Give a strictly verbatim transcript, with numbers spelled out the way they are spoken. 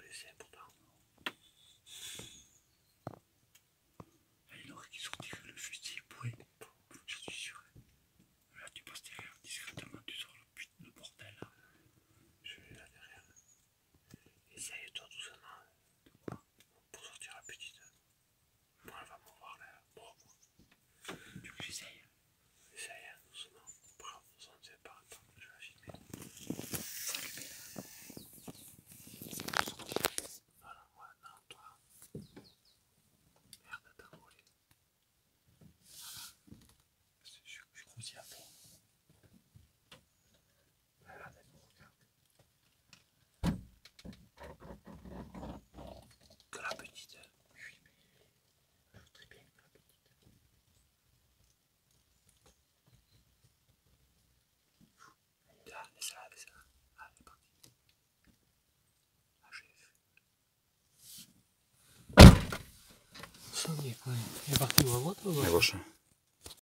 essayer pourtant. Il aurait qui sortirait le fusil pourri. Je suis sûr. Là tu passes derrière discrètement, tu sors le, le bordel là. Je vais là derrière. Essaye toi doucement. De quoi? Pour sortir la petite. Bon, elle va me voir là. Bon. Tu veux que j'essaye? Essaye hein, doucement. Bravo, ça ne fait pas. Attends, je vais la filmer. Voilà, ouais, non, toi. Merde, t'as volé. Voilà. Je, je, je grossis à fond. Regarde, elle me regarde. Que la petite. Oui, mais elle joue très bien, la petite. Là, laisse-la, laisse-la. Ah, elle est partie. Ah, j'ai vu. Ça, il est quand même. Il est parti où à droite ou à gauche? À gauche.